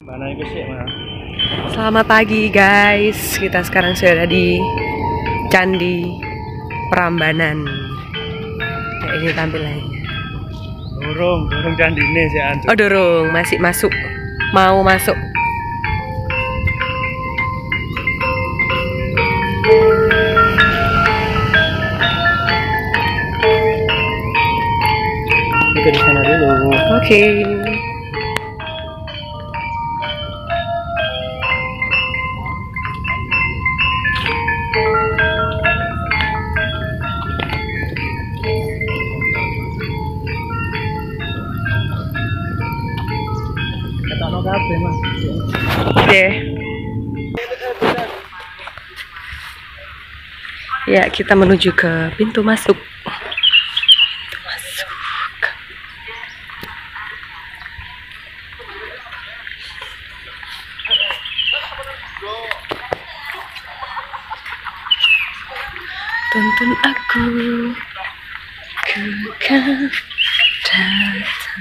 Selamat pagi guys, kita sekarang sudah ada di Candi Prambanan. Kayak ini tampilannya. Dorong candi ini sih Andrew. Oh dorong, masih masuk, mau masuk. Kita di sana dulu. Oke. Oke. Ya, kita menuju ke pintu masuk. Tuntun aku ke datang.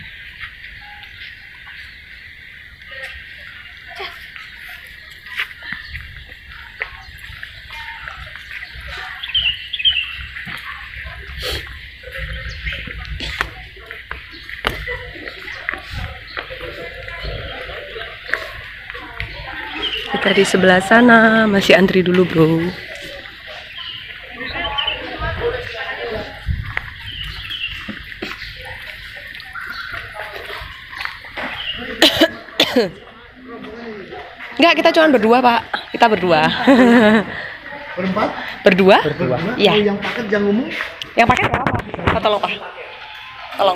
Kita di sebelah sana, masih antri dulu bro. Enggak, kita cuma berdua pak. Kita berdua. Berempat? Berdua? Iya. Oh, yang paket jangan ngomong. Yang pakai apa? Oh, tolong pak. Tolong.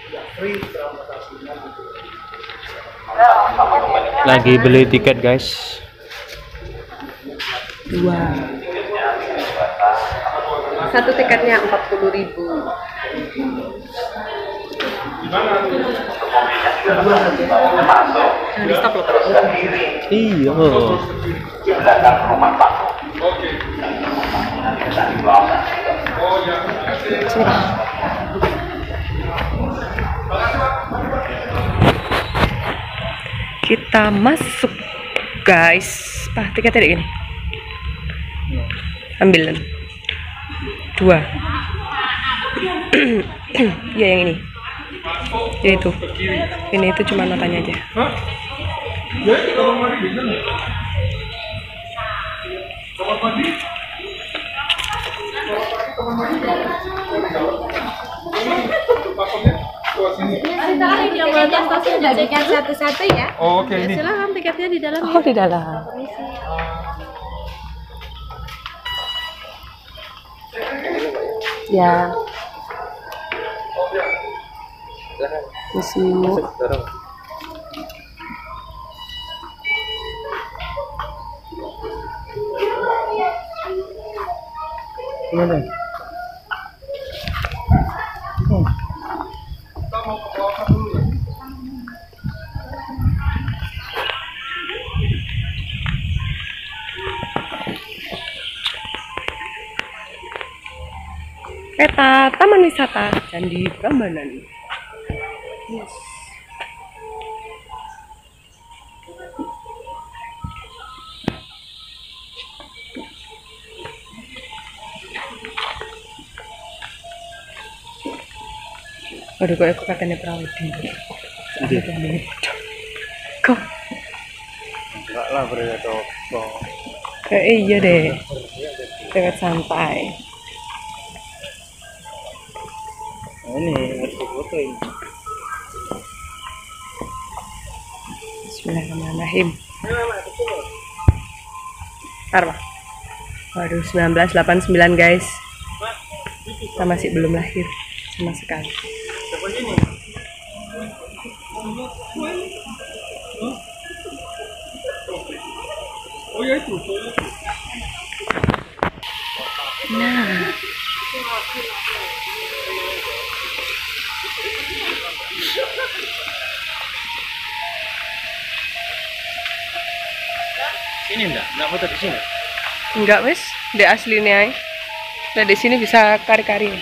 Lagi beli tiket guys. 2. Satu tiketnya 40.000. Jangan di stop loh pak. Iya. Sini pak. Kita masuk guys. Pak, tiketnya ada gini. Ambil 2. Ya yang ini. Ya itu. Ini itu cuma matanya aja. Sudah tiket satu-satu ya. Oh, oke ini. Silakan tiketnya di dalam. Oh di dalam. Ya. Masuk. Gimana? Peta Taman Wisata Candi Prambanan. Yes. Waduh, kok aku katanya perawat tinggi. Kok? Enggak lah berada toko. Iya deh. Dekat santai. Nah, ini foto ini. Bismillahirrahmanirrahim. Arwah. Waduh, 1989 guys. Kita masih belum lahir sama sekali. Oh ya itu. Nah. Ini enggak foto di sini. Enggak wes, di aslinya aja. Nah di sini bisa kari-kari.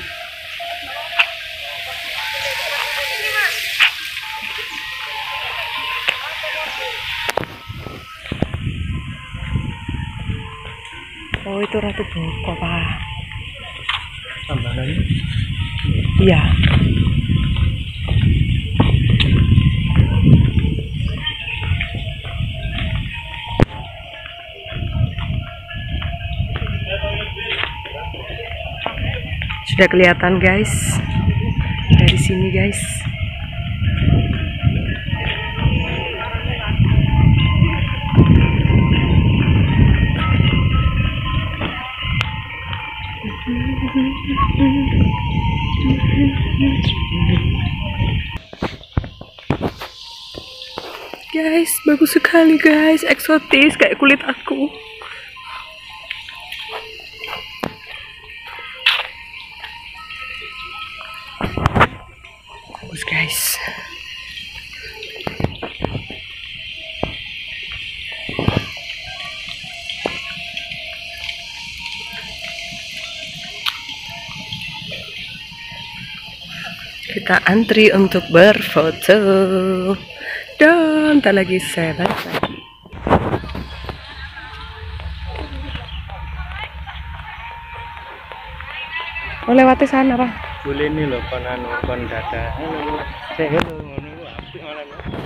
Itu Ratu Boko, Pak. Tambahan. Iya. Sudah kelihatan guys dari sini guys. Guys, bagus sekali guys, eksotis kayak kulit aku. Bagus guys. Kita antri untuk berfoto. Dan tak lagi saya balik lagi. Oh lewati sana Pak. Boleh nih loh kon dada. Saya hello ngono apik malah.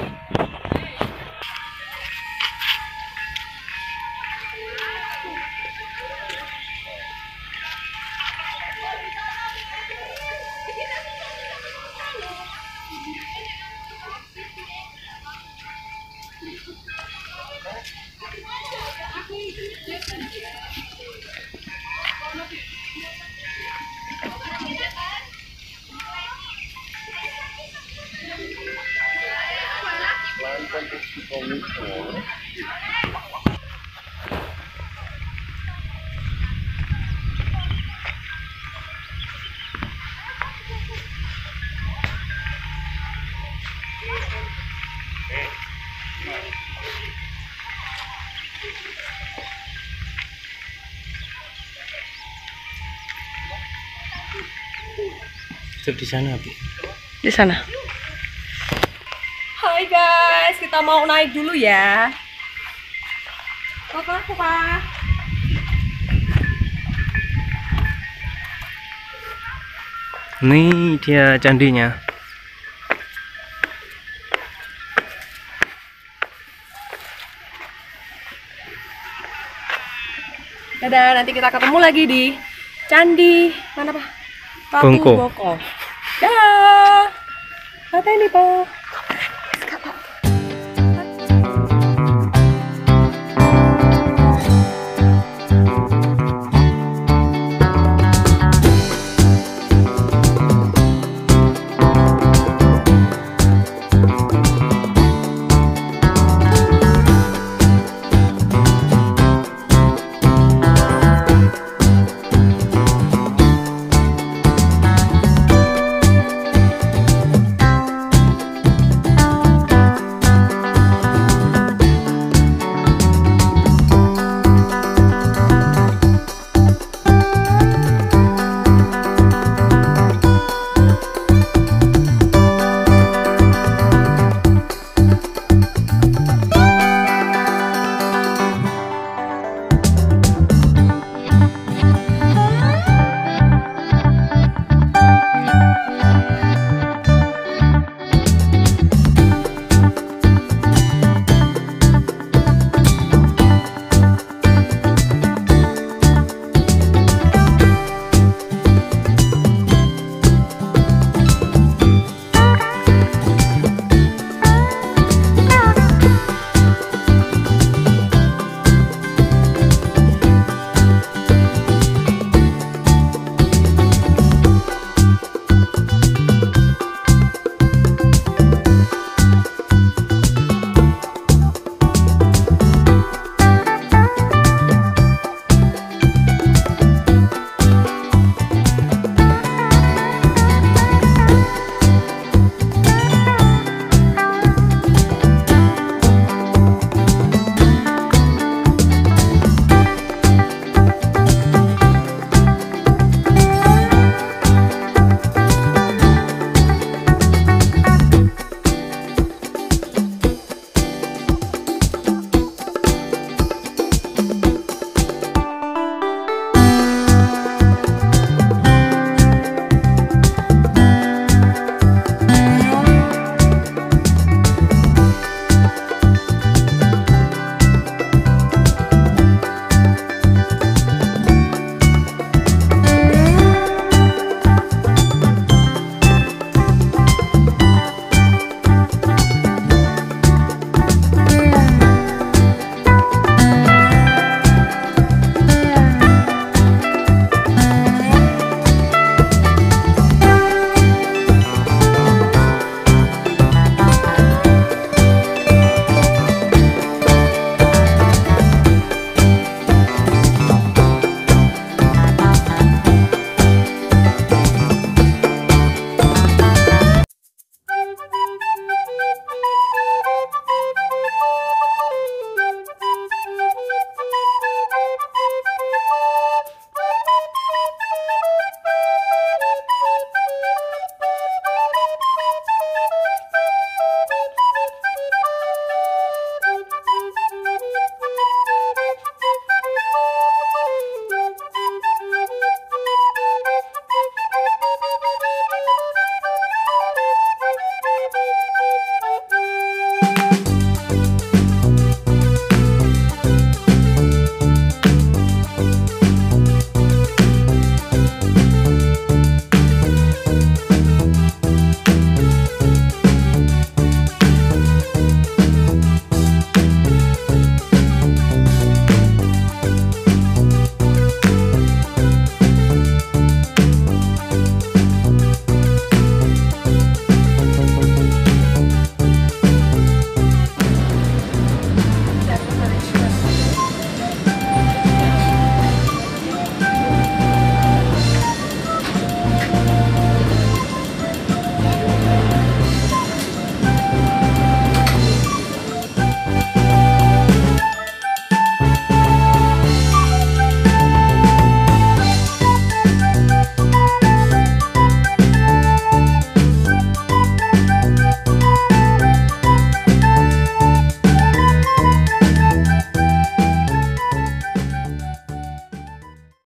Di sana, Bu. Di sana. Hai guys, kita mau naik dulu ya. Pak. Nih dia candinya. Dadah, nanti kita ketemu lagi di Candi mana Pak? Ratu Boko. Boko. Dah. Kata ini Pak.